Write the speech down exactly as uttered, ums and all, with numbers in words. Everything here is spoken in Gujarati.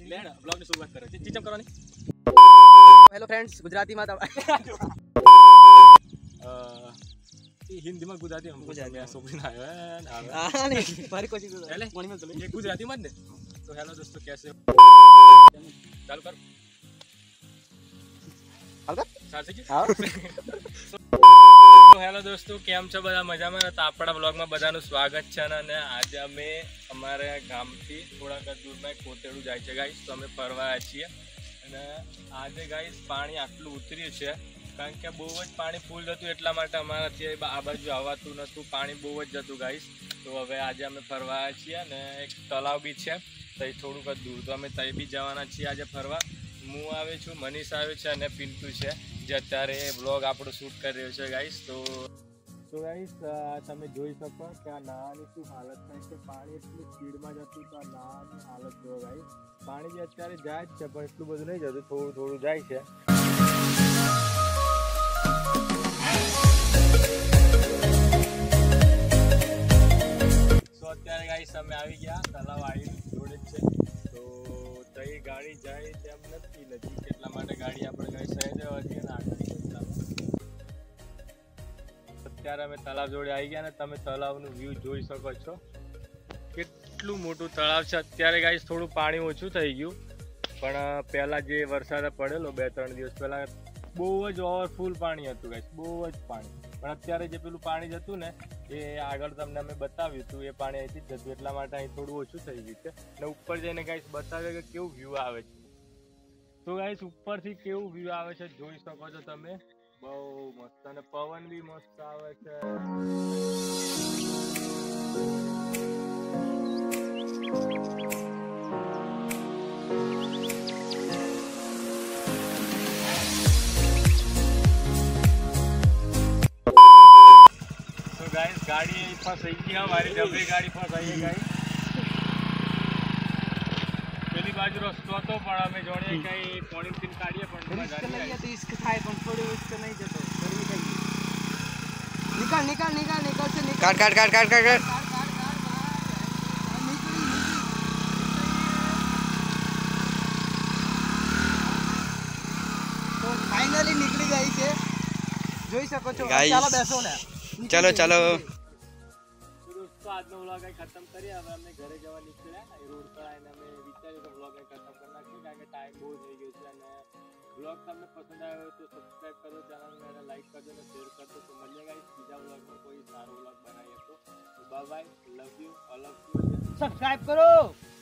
લેડ બ્લોગ ની શરૂઆત કરે છે ચીચમ કરવાની હેલો ફ્રેન્ડ્સ ગુજરાતી માં हिंदी में गुजराती हम गुजराती में सोपरी ना है हां नहीं बारी कोशिश कर पहले पानी में चलो ये गुजराती में तो हेलो दोस्तों कैसे हो चालू कर हाल कर साथ से हां तो हेलो दोस्तों કેમ છો બધા મજામાં તો આપણા બ્લોગમાં બધાનું સ્વાગત છે અને આજે અમે અમારા ગામથી થોડાક દૂરમાં કોતેડું જાય છે ગાઈસ તો અમે ફરવા આવ્યા છીએ અને આજે ગાઈસ પાણી આટલું ઉતર્યું છે કારણ કે બહુ જ પાણી ફૂલ હતું એટલા માટે અમારાથી આ બાજુ આવવાતું નહોતું પાણી બહુ જ જતું ગાઈસ તો હવે આજે અમે ફરવા આવ્યા છીએ અને એક તળાવ બી છે તો થોડુંક દૂર તો અમે ત્યાં બી જવાના છીએ આજે ફરવા હું આવે છું મનીષ આવે છે અને પિન્ટુ છે જે અત્યારે બ્લોગ આપણો શૂટ કરી રહ્યો છે ગાઈસ તો તો ગાઈસ તમે જોઈ શકો કે આ નાની શું હાલત થાય છે પાણી એટલું સ્પીડમાં જતું તો આ નાની હાલત જો ગાઈસ પાણી બી અત્યારે જાય જ છે પણ એટલું બધું નહીં જતું થોડું થોડું જાય છે તો અત્યારે ગાઈસ અમે આવી ગયા તલાવ આવી જોડે જ છે તો તઈ ગાડી જાય તેમ નથી નજીક એટલા માટે ગાડી આપણે ગાઈ સહી દેવા જઈએ ને આગળ અત્યારે અમે તળાવ જોડે આવી ગયા ને તમે તળાવનું વ્યૂ જોઈ શકો છો કેટલું મોટું તળાવ છે અત્યારે ગાઈસ થોડું પાણી ઓછું થઈ ગયું પણ પહેલા જે વરસાદ પડેલો બે ત્રણ દિવસ પહેલા બહુ જ ઓવરફુલ પાણી હતું ગાઈસ બહુ જ પાણી પણ અત્યારે જે પેલું પાણી જતું ને એ આગળ તમને અમે બતાવ્યું હતું એ પાણી અહીંથી જ જતું એટલા માટે અહીં થોડું ઓછું થઈ ગયું છે અને ઉપર જઈને ગાઈસ બતાવે કે કેવું વ્યૂ આવે છે તો ગાઈસ ઉપરથી કેવું વ્યૂ આવે છે જોઈ શકો છો તમે બહુ મસ્ત અને પવન બી મસ્ત આવે છે તો ગાઈસ ગાડી ફસાઈ ગઈ અમારી ડબલી ગાડી ફસાઈ ગઈ પેલી બાજુ રસ્તો હતો પણ અમે જોડે કઈ પોણીથી કાઢીએ પણ तो इसके થાય પણ થોડું इसके नहीं जतो गर्मी થઈ निकल निकल निकल निकल से निकल काट काट काट काट काट काट तो फाइनली निकली गई છે જોઈ શકો છો ચાલો બેસો ને चलो चलो दोस्तों આજનો વ્લોગ અહીં ખતમ કરીએ હવે અમે ઘરે જવા નીકળ્યા રોડ પર આવીને અમે વિચાર્યું કે વ્લોગ અહીં ખતમ કરી નાખીએ કારણ કે ટાઈમ બહુ થઈ ગયો છે અને વ્લોગ તમને પસંદ આવ્યો તો સબસ્ક્રાઈબ કરો ચેનલને લાઈક કરજો અને શેર કરજો તો મળીએ ગાઈસ બીજા વ્લોગમાં કોઈ સારો વ્લોગ બનાવીએ તો bye bye love you all of you subscribe કરો।